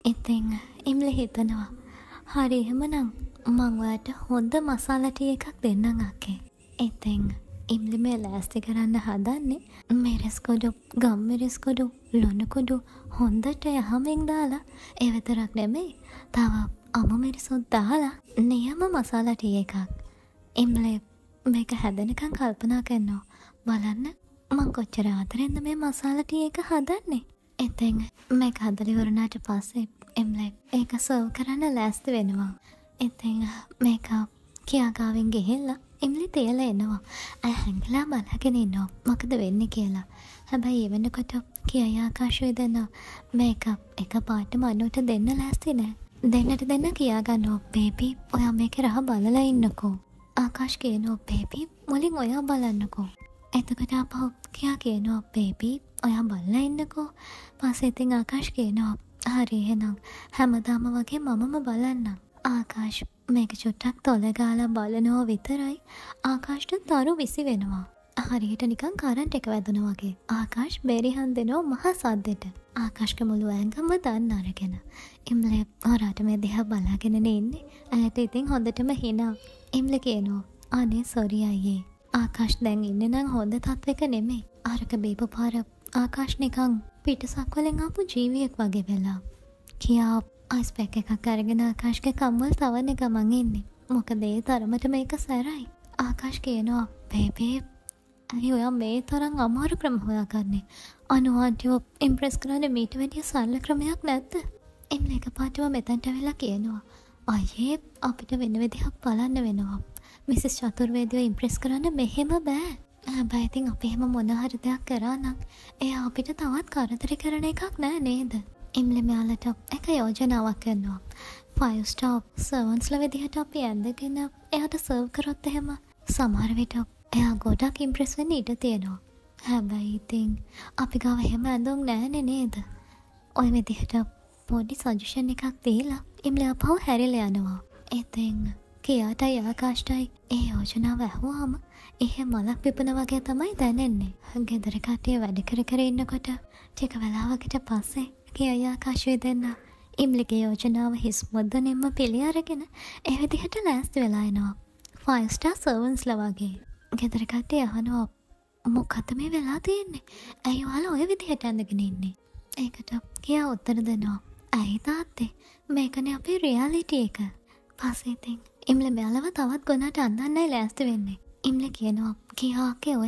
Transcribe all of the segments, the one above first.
ඉතින් ඉම්ලි හිතනවා හරි එහෙමනම් මං ඔයාට හොඳ මසාලා ටී එකක් දෙන්නම් අක්කේ. ඉතින් ඉම්ලි මේ ලෑස්ති කරන්න හදන්නේ මිරිස් කුඩු, ගම් මිරිස් කුඩු, ලුණු කුඩු හොඳට යහමින් දාලා ඒ විතරක් නෙමෙයි තව අමු මිරිසුත් දාලා නියම මසාලා ටී එකක්. ඉම්ලි මේක හැදෙනකන් කල්පනා කරනවා බලන්න මං කොච්චර ආදරෙන්ද මේ මසාලා ටී එක හදන්නේ. ඉතින් මේක හදලා ඉවරනාට පස්සේ ඉම්ලි ඒක සර්ව් කරන්න ලෑස්ති වෙනවා. ඉතින් මේක කියා ගාවෙන් ගිහිල්ලා ඉම්ලි තියලා එනවා. අය හැංගිලා බලගෙන ඉන්නවා මොකද වෙන්නේ කියලා. හැබැයි ඒ වෙනකොට කියා ආකාශය දෙන මේක එක පාටම අනුට දෙන්න ලෑස්ති නෑ. දෙන්නට දෙන්න කියා ගන්නවා බේබි ඔයා මේකේ රහ බලලා ඉන්නකෝ. ආකාශ කියනවා බේබි මුලින් ඔයා බලන්නකෝ. එතකොට අපහු කියා කියනවා බේබි ඔයා බලලා ඉන්නකෝ. පස්සේ ඉතින් ආකාශ කියනවා හරි එහෙනම් හැමදාම වගේ මමම බලන්නම්. ආකාශ මේක චුට්ටක් තොල ගාලා බලනවා විතරයි ආකාශට තරු විසි වෙනවා. හරියට නිකන් කරන්ට් එක වැදුනා වගේ. ආකාශ බෙරිහන් දෙනවා මහා සද්දෙට. ආකාශක මුළු ඇඟම දන්න අරගෙන. ඉම්ලි හොරාට මේ දිහා බලාගෙන ඉන්නේ. ඇයට ඉතින් හොඳටම හිනා. ඉම්ලි කියනවා අනේ සෝරි අයියේ. ආකාශ දැන් ඉන්නේ නම් හොඳ තත්වෙක නෙමෙයි. අරක බීපු පාර ආකාශ නිකන් පිටසක් වලින් ආපු ජීවියෙක් වගේ වෙලා. කියා අයිස් පැක් එකක් අරගෙන ආකාශගේ කම්වල තවන්න ගමන් ඉන්නේ. මොකද ඒ තරමට මේක සැරයි. ආකාශ කියනවා බේබී අයි ඔයා මේ තරම් අමාරු ක්‍රම හොයාගන්නේ. අනු ආන්ටිව ඉම්ප්‍රෙස් කරන්න මීට වැඩිය සරල ක්‍රමයක් නැද්ද? එම්ල එකපාරටම මෙතනට වෙලා කියනවා අයියේ අපිට වෙන විදිහක් බලන්න වෙනවා. මිසස් චතුර්වේදීව ඉම්ප්‍රෙස් කරන්න මෙහෙම බෑ. හැබැයි ඉතින් අපි එහෙම මොන හරි දෙයක් කරා නම් එයා අපිට තවත් කරදර කරන එකක් නෑ නේද? එම්ලි මෙයාලට එක යෝජනාවක් කරනවා. 5 star servants විදිහට අපි ඇඳගෙන එයාට සර්ව් කරොත් එහෙම සමහර විට එයා ගොඩක් ඉම්ප්‍රෙස් වෙන්න ඉඩ තියෙනවා. හැබැයි ඉතින් අපි ගාව එහෙම ඇඳුම් නෑනේ නේද? ඔය විදිහට පොඩි සජෙෂන් එකක් දීලා එම්ලි අපහු හැරිලා යනවා. ඉතින් කියාටයි ආකාශටයි ඒ යෝජනාව ඇහුවාම එහෙම මලක් පිපුණ වගේ තමයි දැනෙන්නේ. ගෙදර කට්ටිය වැඩ කර කර ඉන්නකොට ටික වෙලාවකට පස්සේ කියා ආකාශය දෙන්න ඉම්ලිගේ යෝජනාව හිස් මුද්දනෙන්ම පිළි අරගෙන ඒ විදිහට ලෑස්ති වෙලා එනවා. 5 star servants ලා වගේ. ගෙදර කට්ටිය අහනවා මොකද මේ වෙලා තියෙන්නේ? ඇයි ඔයාලා ඔය විදිහට ඇඳගෙන ඉන්නේ? ඒකට කියා උත්තර දෙනවා. ඇයි තාත්තේ මේකනේ අපේ රියැලිටි එක. පස්සේ ඉතින් ඉම්ලි මෙයාලව තවත් ගොනට අඳන්නයි ලෑස්ති වෙන්නේ. ඉම්ලි කියනවා කියාගේ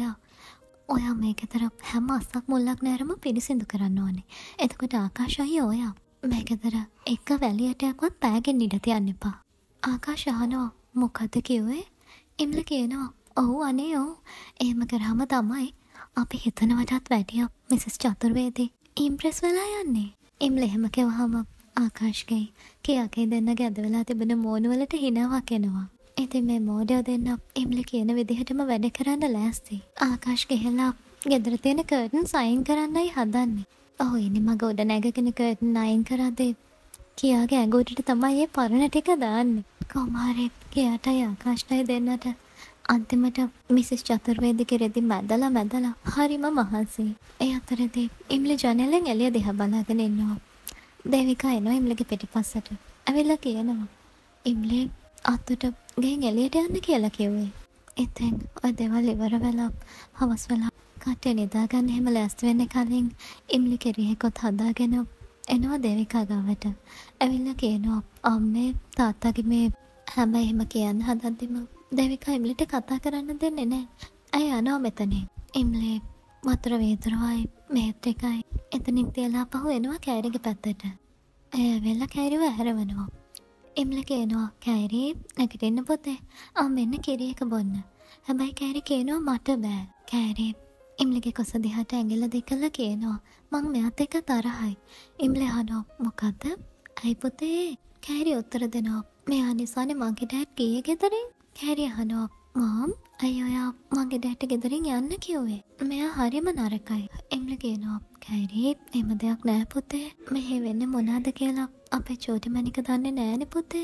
ඔයා මේකතර හැම අස්සක් මුල්ලක් නෑරම පිරිසිදු කරන්න ඕනේ. එතකොට ආකාශයි ඔයා මේකතර එක වැලියටයක්වත් පෑගෙන් ඉඩ තියන්න එපා. ආකාශ අහනවා මොකද කිව්වේ? ඉම්ලි කියනවා ඔව් අනේ ඔව් එහෙම කරාම තමයි අපි හිතනවටත් වැඩිය මිසස් චතුර්වේදී ඉම්ප්‍රෙස් වෙලා යන්නේ. ඉම්ලි එහෙම කිව්වහම ආකාශගේ කියාගේ දෙන්නගේ අද වෙලා තිබෙන මෝනුවලට හිනාවක් එනවා. ඉතින් මේ මෝඩයෝ දෙන්න ඉම්ලි කියන විදිහටම වැඩ කරන්න ලෑස්ති. ආකාශ ගිහලා ගෙදර තියෙන කර්ටන්ස් අයින් කරන්නයි හදන්නේ. ඔව් ඉන්නේ මග උඩ නැගගෙන කර්ටන් අයින් කරද්දී කියාගේ ඇඟ උඩට තමයි ඒ පරණ ටික දාන්නේ. කොමාරේ කියාටයි ආකාශටයි දෙන්නට අන්තිමට මිසස් චතුර්වේදීගේ රෙදි මැදලා හරිම මහන්සි. ඒ අතරදී ඉම්ලි ජනෙලෙන් එළිය දිහා බලාගෙන ඉන්නවා. දේවිකා එනවා ඉම්ලිගේ පිටිපස්සට. ඇවිල්ලා කියනවා ඉම්ලි අතට ගෙන් එළියට යන්න කියලා කිව්වේ. ඉතින් ඔය දේවල් ඉවර වෙලා හවස් වෙලා කට්ටිය නිදාගන්න එහෙම ලෑස්ති වෙන්න කලින් ඉම්ලි කෙරියකොත් හදාගෙන එනවා දේවිකා ගාවට. ඇවිල්ලා කියනවා අම්මේ තාත්තගේ මේ හැබැයි එහෙම කියන්න හදද්දිම දේවිකා ඉම්ලිට කතා කරන්න දෙන්නේ නැහැ. ඇයි යනවා මෙතනින්. ඉම්ලි වතුර වේදරවයි මේත් එකයි එතනින් තියලා පහු එනවා කෑරිගේ පැත්තට. ඇය ඇවිල්ලා කෑරිව ඇරවනවා. ඉම්ලි කියනවා කෑරි නැගිටින්න පුතේ. මෙන්න කිරි එක බොන්න. හැබැයි කෑරි කියනවා මට බෑ. කෑරි ඉම්ලිගේ කොස දිහාට ඇඟිල්ල දෙකලා කියනවා මං මෙයාත් එක්ක තරහයි. ඉම්ලි අහනවා මොකද්ද? අයි පුතේ. කෑරි උත්තර දෙනවා මෙයා නිසානේ මගේ ඩෑඩ් ගියේ ගෙදරින්. කෑරි අහනවා මම් අයියෝ ඔයා මගේ ඩෑඩ්ට ගෙදරින් යන්න කිව්වේ. මෙයා හරිම නරකයි. ඉම්ලි කියනවා කෑරි එහෙම දෙයක් නෑ පුතේ. මෙහෙ වෙන්නේ මොනවාද කියලා අපේ චෝටි මණික දන්නේ නෑනේ පුතේ.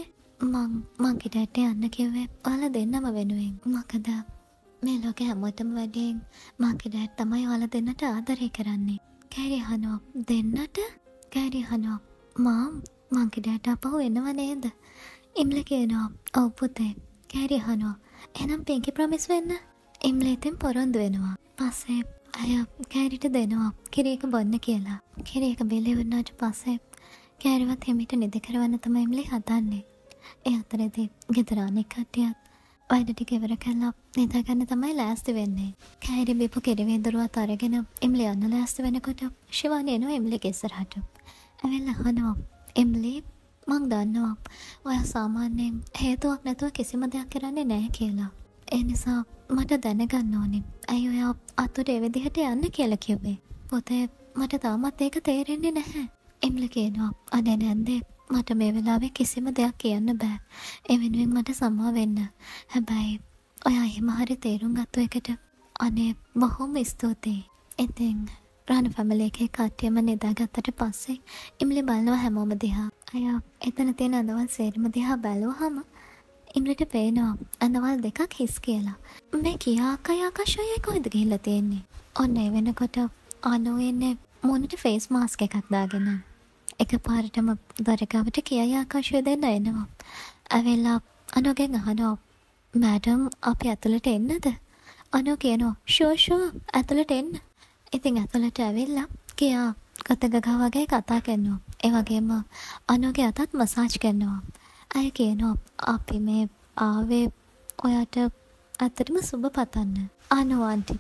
මගේ ඩෑඩ්ට යන්න කිව්වේ ඔයාලා දෙන්නම වෙනුවෙන්. මොකද මේ ලෝකේ හැමෝටම වැඩියෙන් මගේ ඩෑඩ් තමයි ඔයාලා දෙන්නට ආදරය කරන්නේ. කෑරි අහනවා දෙන්නට? කෑරි අහනවා මම් මං කිඩයට අපහු එනවා නේද? ඉම්ල කියනවා ඔව් පුතේ. කෑරි අහනවා එහෙනම් පින්කි ප්‍රොමිස් වෙන්න. ඉම්ල ඉතින් පොරොන්දු වෙනවා. පස්සේ අය කෑරිට දෙනවා කිරි එක බොන්න කියලා. කිරි එක බිලි වුණාට පස්සේ කෑරිවත් හිමිට නිදි කරවන්න තමයි ඉම්ලි හදන්නේ. ඒ අතරේදී ගෙදර අනෙක් කට්ටියත් වැඩ ටික ඉවර කරලා නිදාගන්න තමයි ලෑස්ති වෙන්නේ. කෑරි බීපු කිරි වීදුරුවත් අරගෙන ඉම්ලි යන්න ලෑස්ති වෙනකොට ශිවානි එනවා ඉම්ලිගේ ඉස්සරහට. ඇවිල්ලා අහනවා ඉම්ලි මං දන්නවා ඔයා සාමාන්‍යයෙන් හේතුවක් නැතුව කිසිම දෙයක් කරන්නේ නැහැ කියලා. ඒ නිසා මට දැනගන්න ඕනේ. ඇයි ඔයා අතුට ඒ විදිහට යන්න කියලා කිව්වේ? පොතේ මට තාමත් ඒක තේරෙන්නේ නැහැ. ඉම්ලි කියනවා අනේ නැන්දේ මට මේ වෙලාවේ කිසිම දෙයක් කියන්න බෑ. ඒ වෙනුවෙන් මට සමා වෙන්න. හැබැයි ඔයා එහෙම හරි තේරුම් ගත්ත එකට අනේ බොහොම ස්තුතියි. ඉතින් රාණ ෆැමිලි එකේ කට්ටියම නිදාගත්තට පස්සේ ඉම්ලි බලනවා හැමෝම දිහා. අය එතන තියෙන අඳවල් සේරම දිහා බැලුවහම ඉම්ලිට පේනවා අඳවල් දෙකක් හිස් කියලා. මේ කියා අක්කයි ආකාශයයි කොහෙද ගිහිල්ලා තියෙන්නේ? ඔන්න ඒ වෙනකොට අනෝ එන්නේ මොනට ෆේස් මාස්ක් එකක් දාගෙන. එකපාරටම දරගාවට කියයි ආකාශය දෙන්න එනවා. ඇවිල්ලා අනෝගෙන් අහනවා මැඩම් අපි ඇතුළට එන්නද? අනෝ කියනවා ෂෝ ඇතුළට එන්න. ඉතින් ඇතුළට ඇවිල්ලා කියා කතගගා වගේ කතා කරනවා. ඒ වගේම අනෝගේ අතත් මසාජ් කරනවා. අය කියනවා අපි මේ ආවේ ඔයාට ඇත්තටම සුබ පතන්න. අනෝ ආන්ටි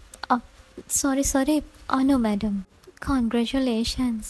sorry අනෝ මැඩම් congratulations.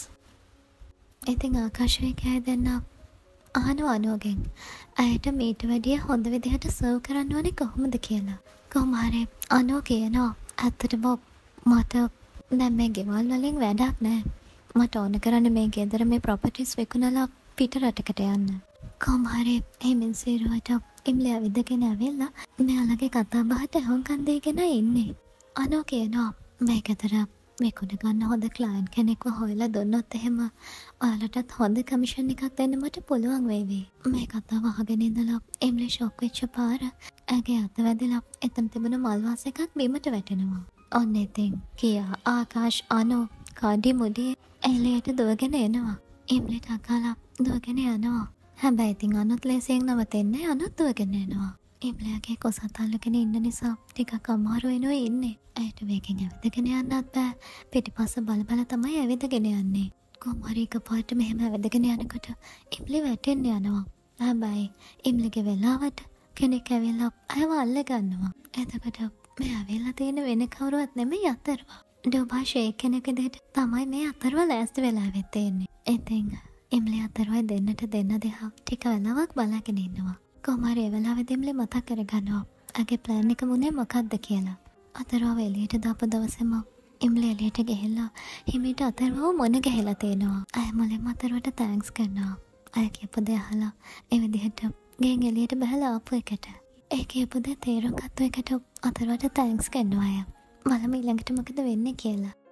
ඉතින් ආකාශය කෑ දෙන්න අහනවා අනෝගෙන් ඇයට මීට වැඩිය හොඳ විදිහට සර්ව් කරන්න ඕනේ කොහොමද කියලා. කොහොම හරි අනෝ කියනවා ඇත්තටම මට දැන් මේ ගෙවල් වලින් වැඩක් නැහැ. මට ඕන කරන්නේ මේ ගෙදර මේ ප්‍රොපර්ටිස් විකුණලා පිට රටකට යන්න. කොහොම හරි එමින් සිරුවට ඉම්ලි ඇවිදගෙන ඇවිල්ලා මෙයාලගේ කතා බහට හොංකන් දෙගෙන ඉන්නේ. අනෝ කියනවා මේ ගෙදර විකුණ ගන්න හොඳ ක්ලයන්ට් කෙනෙක්ව හොයලා දුන්නොත් එහෙම ඔයාලටත් හොඳ කමිෂන් එකක් දෙන්න මට පුළුවන් වේවි. මේ කතාව අහගෙන ඉඳලා ඉම්ලි ෂොක් වෙච්ච පාර ඇගේ අත වැදිලා එතන තිබුණ මල් වාස් එකක් බිමට වැටෙනවා. ඔන්න ඉතින් කියා ආකාශ් අනෝ කාඩි මුඩි එළියට දුවගෙන එනවා. ඉම්ලිට අකලා දුවගෙන යනවා. හැබැයි ඉතින් අනොත් ලේසියෙන් නවතින්නේ අනොත් දුවගෙන එනවා. ඉම්ලියාගේ කොසත් අල්ලගෙන ඉන්න නිසා ටිකක් අමාරු වෙනවා ඉන්නේ. ඇයට වේගෙන් ඇවිදගෙන යන්නත් බෑ. පිටිපස්ස බල බල තමයි ඇවිදගෙන යන්නේ. කොහොම හරි එකපාරට මෙහෙම ඇවිදගෙන යනකොට ඉම්ලි වැටෙන්න යනවා. හැබැයි ඉම්ලිගේ වෙලාවට කෙනෙක් ඇවිල්ලා අයව අල්ල ගන්නවා. එතකොට මේ ඇවිල්ලා තියෙන වෙන කවුරුවත් නෙමෙයි අතරවා. ඩෝබා ෂේක් කෙනෙක් විදිහට තමයි මේ අතරවා ලෑස්ති වෙලා වෙත් ඉන්නේ. ඉතින් ඉම්ලි අතරවා දෙන්නට දෙන්න දෙහා ටික වෙලාවක් බලාගෙන ඉන්නවා. කොහොම හරි ඒ වෙලාවෙදී ඉම්ලි මතක් කරගන්නවා. ඇගේ ප්ලෑන් එක මුනේ මොකක්ද කියලා. අතරවා එළියට දාපු දවසේම ඉම්ලි එළියට ගිහිල්ලා හිමීට අතරවා මොන ගහලා තේනවා. අය මුලින්ම අතරවට තෑන්ක්ස් කරනවා. අය කියපු දේ අහලා ඒ විදිහට ගෙන් එළියට බහලා ආපු එකට. ඒ කියපු දේ තේරුම් ගත්ත එකට අතරවට තෑන්ක්ස් කරනවා අය. බලමු ඊළඟට මොකද වෙන්නේ කියලා.